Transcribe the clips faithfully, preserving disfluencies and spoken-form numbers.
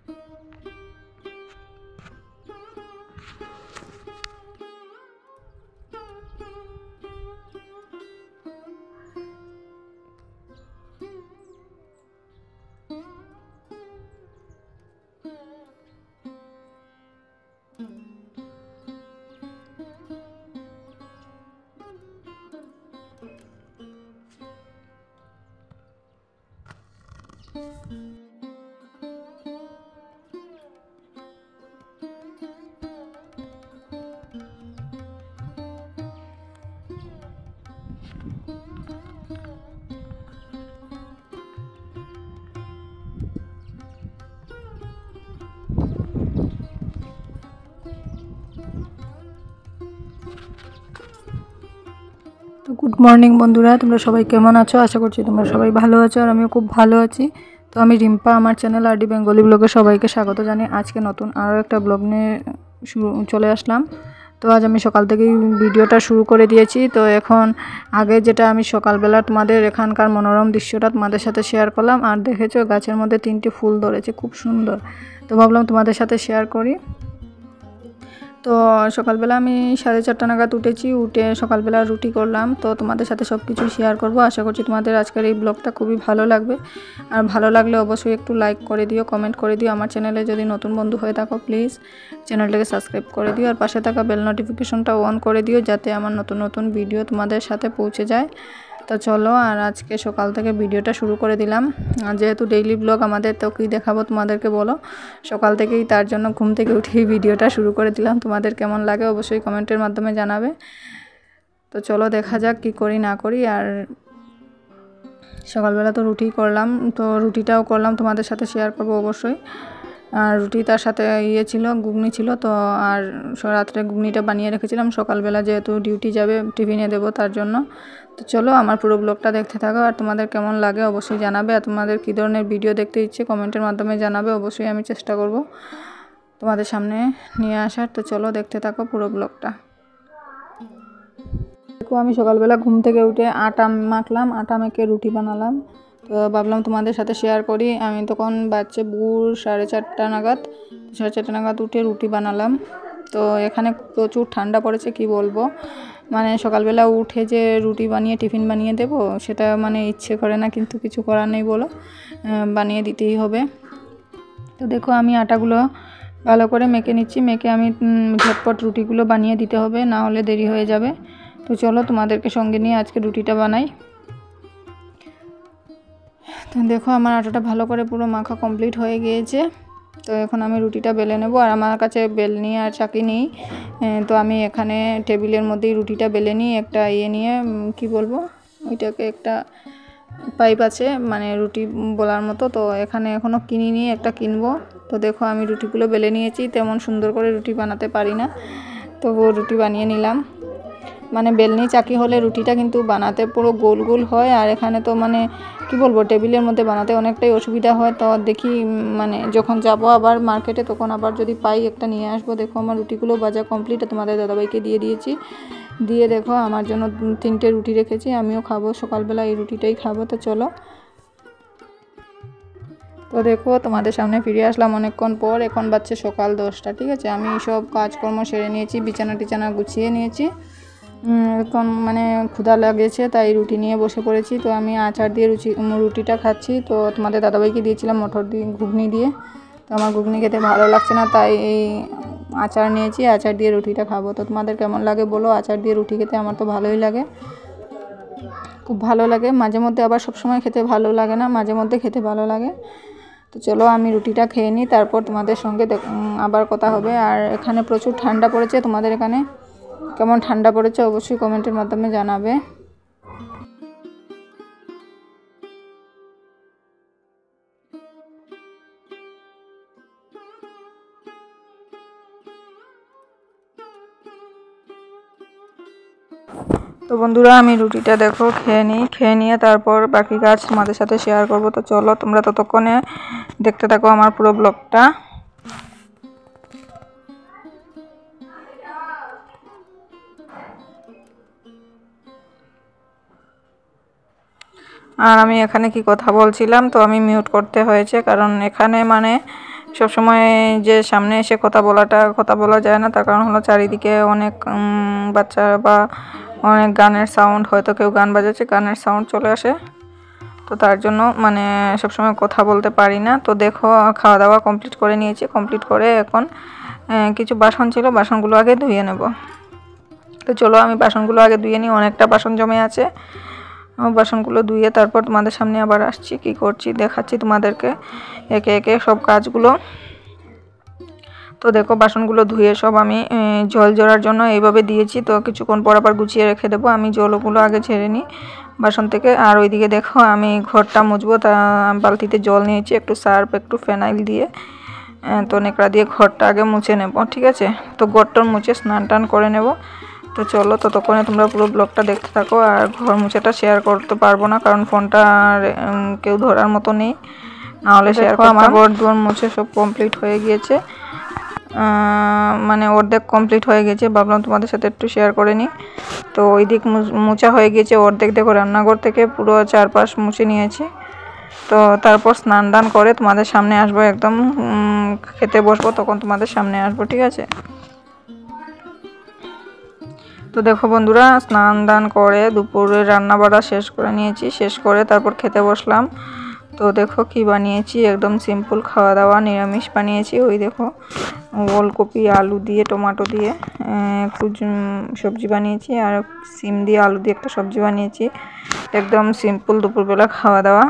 তো good morning বন্ধুরা, তোমরা সবাই কেমন আছো? আশা করছি তোমরা সবাই ভালো আছো, আর আমিও খুব ভালো আছি। তো আমি রিম্পা, আমার চ্যানেল আরডি বেঙ্গলি ব্লগে সবাইকে স্বাগত জানাই। আজকে নতুন আরও একটা ব্লগ নিয়ে শুরু চলে আসলাম। তো আজ আমি সকাল থেকেই ভিডিওটা শুরু করে দিয়েছি। তো এখন আগে যেটা আমি সকালবেলা তোমাদের এখানকার মনোরম দৃশ্যটা তোমাদের সাথে শেয়ার করলাম, আর দেখেছো গাছের মধ্যে তিনটি ফুল ধরেছে, খুব সুন্দর। তো ভাবলাম তোমাদের সাথে শেয়ার করি। তো সকালবেলা আমি সাড়ে চারটা নাগাদ উঠেছি, উঠে সকালবেলা রুটি করলাম। তো তোমাদের সাথে সব কিছু শেয়ার করব। আশা করছি তোমাদের আজকের এই ব্লগটা খুবই ভালো লাগবে, আর ভালো লাগলে অবশ্যই একটু লাইক করে দিও, কমেন্ট করে দিও। আমার চ্যানেলে যদি নতুন বন্ধু হয়ে থাকো প্লিজ চ্যানেলটাকে সাবস্ক্রাইব করে দিও, আর পাশে থাকা বেল নোটিফিকেশনটা অন করে দিও, যাতে আমার নতুন নতুন ভিডিও তোমাদের সাথে পৌঁছে যায়। তো চলো, আর আজকে সকাল থেকে ভিডিওটা শুরু করে দিলাম। যেহেতু ডেইলি ব্লগ আমাদের, তো কী দেখাবো তোমাদেরকে বলো। সকাল থেকেই তার জন্য ঘুম থেকে উঠেই ভিডিওটা শুরু করে দিলাম। তোমাদের কেমন লাগে অবশ্যই কমেন্টের মাধ্যমে জানাবে। তো চলো দেখা যাক কি করি না করি। আর সকালবেলা তো রুটি করলাম, তো রুটিটাও করলাম তোমাদের সাথে শেয়ার করব অবশ্যই। আর রুটি তার সাথে ইয়ে ছিল, ঘুগনি ছিল। তো আর রাত্রে ঘুগনিটা বানিয়ে রেখেছিলাম, সকালবেলা যেহেতু ডিউটি যাবে টিফিনে দেবো তার জন্য। তো চলো আমার পুরো ব্লগটা দেখতে থাকো, আর তোমাদের কেমন লাগে অবশ্যই জানাবে, আর তোমাদের কী ধরনের ভিডিও দেখতে ইচ্ছে কমেন্টের মাধ্যমে জানাবে। অবশ্যই আমি চেষ্টা করব তোমাদের সামনে নিয়ে আসার। তো চলো দেখতে থাকো পুরো ব্লগটা। দেখো আমি সকালবেলা ঘুম থেকে উঠে আটা মাখলাম, আটা মেখে রুটি বানালাম। তো ভাবলাম তোমাদের সাথে শেয়ার করি। আমি তখন বাচ্চা ভোর সাড়ে চারটা নাগাদ সাড়ে চারটা নাগাদ উঠে রুটি বানালাম। তো এখানে প্রচুর ঠান্ডা পড়েছে, কি বলবো। মানে সকালবেলা উঠে যে রুটি বানিয়ে টিফিন বানিয়ে দেব, সেটা মানে ইচ্ছে করে না, কিন্তু কিছু করার নেই বলো, বানিয়ে দিতেই হবে। তো দেখো আমি আটাগুলো ভালো করে মেখে নিচ্ছি, মেখে আমি ঝটপট রুটিগুলো বানিয়ে দিতে হবে, না হলে দেরি হয়ে যাবে। তো চলো তোমাদেরকে সঙ্গে নিয়ে আজকে রুটিটা বানাই। তো দেখো আমার আটাটা ভালো করে পুরো মাখা কমপ্লিট হয়ে গিয়েছে। তো এখন আমি রুটিটা বেলে নেব, আর আমার কাছে বেলনি আর চাকি নেই। তো আমি এখানে টেবিলের মধ্যেই রুটিটা বেলে নিই, একটা ইয়ে নিয়ে কি বলবো ওইটাকে, একটা পাইপ আছে মানে রুটি বলার মতো। তো এখানে এখনও কিনিনি, একটা কিনবো। তো দেখো আমি রুটিগুলো বেলে নিয়েছি, তেমন সুন্দর করে রুটি বানাতে পারি না, তবু রুটি বানিয়ে নিলাম। মানে বেলনি চাকি হলে রুটিটা কিন্তু বানাতে পুরো গোল গোল হয়, আর এখানে তো মানে কি বলবো টেবিলের মধ্যে বানাতে অনেকটাই অসুবিধা হয়। তো দেখি মানে যখন যাব আবার মার্কেটে, তখন আবার যদি পাই একটা নিয়ে আসবো। দেখো আমার রুটিগুলো ভাজা কমপ্লিট, তোমাদের দাদাভাইকে দিয়ে দিয়েছি। দিয়ে দেখো আমার জন্য তিনটে রুটি রেখেছি, আমিও খাবো সকালবেলা, এই রুটিটাই খাবো। তো চলো, তো দেখো তোমাদের সামনে ফিরে আসলাম অনেকক্ষণ পর। এখন বাজছে সকাল দশটা, ঠিক আছে। আমি সব কাজকর্ম সেরে নিয়েছি, বিছানা টিছানা গুছিয়ে নিয়েছি। এখন মানে ক্ষুধা লাগেছে, তাই রুটি নিয়ে বসে পড়েছি। তো আমি আচার দিয়ে রুচি রুটিটা খাচ্ছি। তো তোমাদের দাদাভাইকে দিয়েছিলাম মটর দিয়ে ঘুগনি দিয়ে, তো আমার ঘুগনি খেতে ভালো লাগছে না, তাই এই আচার নিয়েছি, আচার দিয়ে রুটিটা খাবো। তো তোমাদের কেমন লাগে বলো, আচার দিয়ে রুটি খেতে? আমার তো ভালোই লাগে, খুব ভালো লাগে। মাঝে মধ্যে আবার সবসময় খেতে ভালো লাগে না, মাঝে মধ্যে খেতে ভালো লাগে। তো চলো আমি রুটিটা খেয়ে নিই, তারপর তোমাদের সঙ্গে আবার কথা হবে। আর এখানে প্রচুর ঠান্ডা পড়েছে, তোমাদের এখানে কেমন ঠান্ডা পড়েছে অবশ্যই কমেন্টের মাধ্যমে জানাবে। তো বন্ধুরা আমি রুটিটা দেখো খেয়ে নিই, খেয়ে নিয়ে তারপর বাকি কাজ তোমাদের সাথে শেয়ার করব। তো চলো তোমরা ততক্ষণে দেখতে থাকো আমার পুরো ব্লগটা। আর আমি এখানে কি কথা বলছিলাম, তো আমি মিউট করতে হয়েছে, কারণ এখানে মানে সবসময় যে সামনে এসে কথা বলাটা কথা বলা যায় না, তার কারণ হলো চারিদিকে অনেক বাচ্চা বা অনেক গানের সাউন্ড, হয়তো কেউ গান বাজাচ্ছে, গানের সাউন্ড চলে আসে, তো তার জন্য মানে সবসময় কথা বলতে পারি না। তো দেখো খাওয়া দাওয়া কমপ্লিট করে নিয়েছি, কমপ্লিট করে এখন কিছু বাসন ছিল, বাসনগুলো আগে ধুয়ে নেব। তো চলো আমি বাসনগুলো আগে ধুয়ে নিই, অনেকটা বাসন জমে আছে। বাসনগুলো ধুয়ে তারপর তোমাদের সামনে আবার আসছি, কি করছি দেখাচ্ছি তোমাদেরকে একে একে সব কাজগুলো। তো দেখো বাসনগুলো ধুয়ে সব আমি জল ঝরার জন্য এইভাবে দিয়েছি, তো কিছুক্ষণ পর আবার গুছিয়ে রেখে দেবো। আমি জলগুলো আগে ঝেড়ে নিই বাসন থেকে। আর ওইদিকে দেখো আমি ঘরটা মুছবো, তা বালতিতে জল নিয়েছি, একটু সার্ফ একটু ফেনাইল দিয়ে তো নেকড়া দিয়ে ঘরটা আগে মুছে নেব, ঠিক আছে। তো ঘরটা মুছে স্নান টান করে নেব। তো চলো ততক্ষণে তোমরা পুরো ব্লগটা দেখতে থাকো। আর ঘর মুছেটা শেয়ার করতে পারবো না, কারণ ফোনটা কেউ ধরার মতো নেই, নাহলে শেয়ার করবো। আমার ঘর দুয়ার মুছে সব কমপ্লিট হয়ে গিয়েছে, মানে অর্ধেক কমপ্লিট হয়ে গেছে, ভাবলাম তোমাদের সাথে একটু শেয়ার করে নিই। তো ওই দিক মোছা হয়ে গেছে অর্ধেক, দেখো রান্নাঘর থেকে পুরো চারপাশ মুছে নিয়েছি। তো তারপর স্নান দান করে তোমাদের সামনে আসবো, একদম খেতে বসবো, তখন তোমাদের সামনে আসবো, ঠিক আছে। তো দেখো বন্ধুরা স্নান দান করে দুপুরে রান্না বাড়া শেষ করে নিয়েছি, শেষ করে তারপর খেতে বসলাম। তো দেখো কি বানিয়েছি, একদম সিম্পল খাওয়া দাওয়া, নিরামিষ বানিয়েছি। ওই দেখো ওলকপি আলু দিয়ে টমেটো দিয়ে একটু সবজি বানিয়েছি, আর সিম দিয়ে আলু দিয়ে একটা সবজি বানিয়েছি, একদম সিম্পল দুপুরবেলা খাওয়া দাওয়া,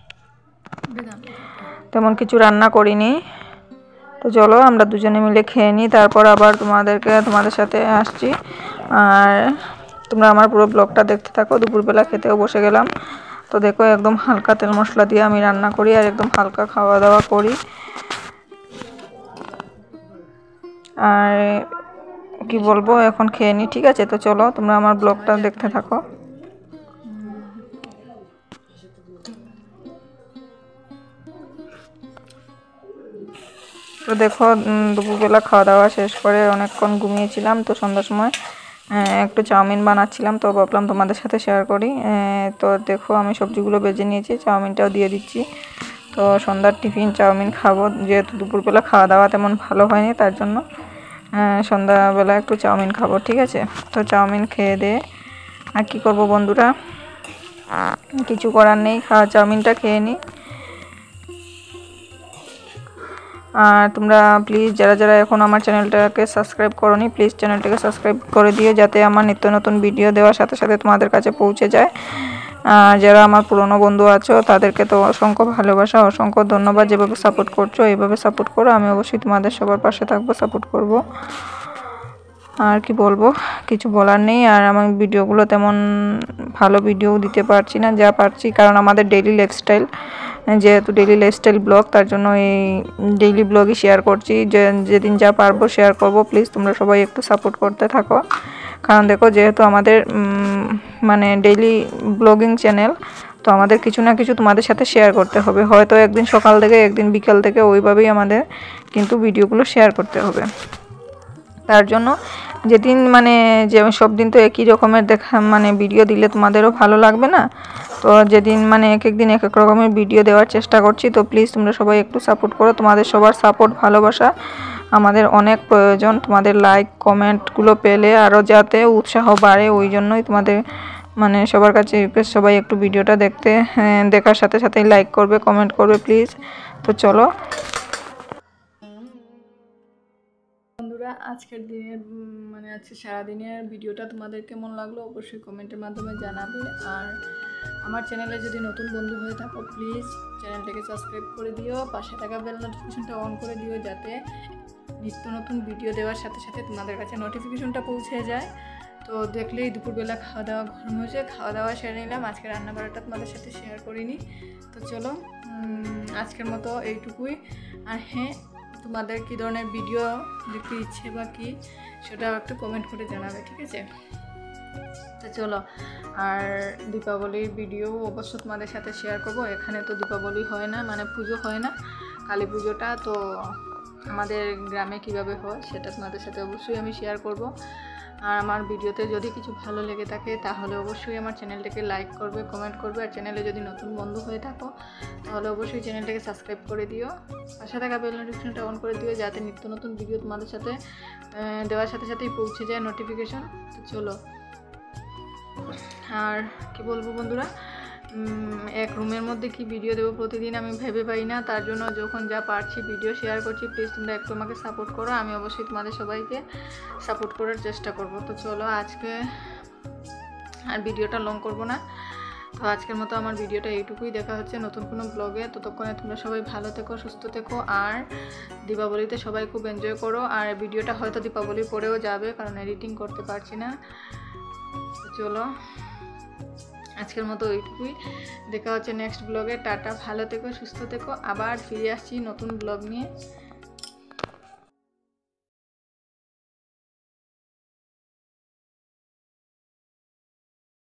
তেমন কিছু রান্না করিনি। তো চলো আমরা দুজনে মিলে খেয়ে নিই, তারপর আবার তোমাদেরকে তোমাদের সাথে আসছি। আর তোমরা আমার পুরো ব্লগটা দেখতে থাকো। দুপুরবেলা খেতেও বসে গেলাম। তো দেখো একদম হালকা তেল মশলা দিয়ে আমি রান্না করি, আর একদম হালকা খাওয়া দাওয়া করি। আর কি বলবো, এখন খেয়ে নিই, ঠিক আছে। তো চলো তোমরা আমার ব্লগটা দেখতে থাকো। তো দেখো দুপুরবেলা খাওয়া দাওয়া শেষ করে অনেকক্ষণ ঘুমিয়েছিলাম, তো সন্ধ্যার সময় একটু চাউমিন বানাচ্ছিলাম, তো ভাবলাম তোমাদের সাথে শেয়ার করি। তো দেখো আমি সবজিগুলো বেজে নিয়েছি, চাউমিনটাও দিয়ে দিচ্ছি। তো সন্ধ্যার টিফিন চাউমিন খাবো, যেহেতু দুপুরবেলা খাওয়া দাওয়া তেমন ভালো হয়নি, তার জন্য সন্ধ্যাবেলা একটু চাউমিন খাবো, ঠিক আছে। তো চাউমিন খেয়ে দিয়ে আর কী করবো বন্ধুরা, কিছু করার নেই, খাওয়া চাউমিনটা খেয়ে নিই। আর তোমরা প্লিজ যারা যারা এখন আমার চ্যানেলটাকে সাবস্ক্রাইব করোনি, প্লিজ চ্যানেলটাকে সাবস্ক্রাইব করে দিও, যাতে আমার নিত্য নতুন ভিডিও দেওয়ার সাথে সাথে তোমাদের কাছে পৌঁছে যায়। আর যারা আমার পুরনো বন্ধু আছো তাদেরকে তো অসংখ্য ভালোবাসা, অসংখ্য ধন্যবাদ। যেভাবে সাপোর্ট করছো এইভাবে সাপোর্ট করো, আমি অবশ্যই তোমাদের সবার পাশে থাকবো, সাপোর্ট করব। আর কি বলবো, কিছু বলার নেই। আর আমার ভিডিওগুলো তেমন ভালো ভিডিও দিতে পারছি না, যা পারছি, কারণ আমাদের ডেইলি লাইফস্টাইল, যেহেতু ডেইলি লাইফস্টাইল ব্লগ, তার জন্য এই ডেইলি ব্লগই শেয়ার করছি, যে যেদিন যা পারবো শেয়ার করব। প্লিজ তোমরা সবাই একটু সাপোর্ট করতে থাকো, কারণ দেখো যেহেতু আমাদের মানে ডেইলি ব্লগিং চ্যানেল, তো আমাদের কিছু না কিছু তোমাদের সাথে শেয়ার করতে হবে। হয়তো একদিন সকাল থেকে একদিন বিকাল থেকে ওইভাবেই আমাদের কিন্তু ভিডিওগুলো শেয়ার করতে হবে। তার জন্য যেদিন মানে যে সব দিন তো একই রকমের দেখা মানে ভিডিও দিলে তোমাদেরও ভালো লাগবে না, তো যেদিন মানে এক এক দিন এক এক রকমের ভিডিও দেওয়ার চেষ্টা করছি। তো প্লিজ তোমরা সবাই একটু সাপোর্ট করো, তোমাদের সবার সাপোর্ট ভালোবাসা আমাদের অনেক প্রয়োজন। তোমাদের লাইক কমেন্টগুলো পেলে আরও যাতে উৎসাহ বাড়ে, ওই জন্যই তোমাদের মানে সবার কাছে রিকোয়েস্ট, সবাই একটু ভিডিওটা দেখতে দেখার সাথে সাথে লাইক করবে, কমেন্ট করবে প্লিজ। তো চলো বন্ধুরা, আজকের দিনের মানে আজকে সারাদিনের ভিডিওটা তোমাদের কেমন লাগলো অবশ্যই কমেন্টের মাধ্যমে জানাবে। আর আমার চ্যানেলে যদি নতুন বন্ধু হয়ে থাকো প্লিজ চ্যানেলটাকে সাবস্ক্রাইব করে দিও, পাশে থাকা বেল নোটিফিকেশনটা অন করে দিও, যাতে নিত্য নতুন ভিডিও দেওয়ার সাথে সাথে তোমাদের কাছে নোটিফিকেশনটা পৌঁছে যায়। তো দেখলেই দুপুরবেলা খাওয়া দাওয়া ঘর মুছে খাওয়া দাওয়া সেরে নিলাম, আজকে রান্না বাড়াটা তোমাদের সাথে শেয়ার করিনি। তো চলো আজকের মতো এইটুকুই। আর হ্যাঁ, তোমাদের কী ধরনের ভিডিও দেখতে ইচ্ছে বা কী সেটাও একটু কমেন্ট করে জানাবে, ঠিক আছে। তো চলো, আর দীপাবলির ভিডিও অবশ্য তোমাদের সাথে শেয়ার করব। এখানে তো দীপাবলি হয় না, মানে পুজো হয় না, কালী পুজোটা, তো আমাদের গ্রামে কিভাবে হয় সেটা তোমাদের সাথে অবশ্যই আমি শেয়ার করব। আর আমার ভিডিওতে যদি কিছু ভালো লেগে থাকে তাহলে অবশ্যই আমার চ্যানেলটাকে লাইক করবে, কমেন্ট করবে। আর চ্যানেলে যদি নতুন বন্ধু হয়ে থাকো তাহলে অবশ্যই চ্যানেলটাকে সাবস্ক্রাইব করে দিও, পাশে থাকা বেল নোটিফিকেশনটা অন করে দিও, যাতে নিত্য নতুন ভিডিও তোমাদের সাথে দেওয়ার সাথে সাথেই পৌঁছে যায় নোটিফিকেশন। তো চলো, আর কি বলবো বন্ধুরা, এক রুমের মধ্যে কি ভিডিও দেবো প্রতিদিন আমি ভেবে পাই না। তার জন্য যখন যা পারছি ভিডিও শেয়ার করছি। প্লিজ তোমরা একটু আমাকে সাপোর্ট করো, আমি অবশ্যই তোমাদের সবাইকে সাপোর্ট করার চেষ্টা করব। তো চলো, আজকে আর ভিডিওটা লং করব না। তো আজকের মতো আমার ভিডিওটা এইটুকুই। দেখা হচ্ছে নতুন কোনো ব্লগে। ততক্ষণে তোমরা সবাই ভালো থেকো, সুস্থ থেকো। আর দীপাবলিতে সবাই খুব এনজয় করো। আর ভিডিওটা হয়তো দীপাবলির পরেও যাবে, কারণ এডিটিং করতে পারছি না। তো চলো, আজকের মতো এইটুকুই। দেখা হচ্ছে নেক্সট ব্লগে। টাটা, ভালো থেকো, সুস্থ থেকো। আবার ফিরে আসছি নতুন ব্লগ নিয়ে।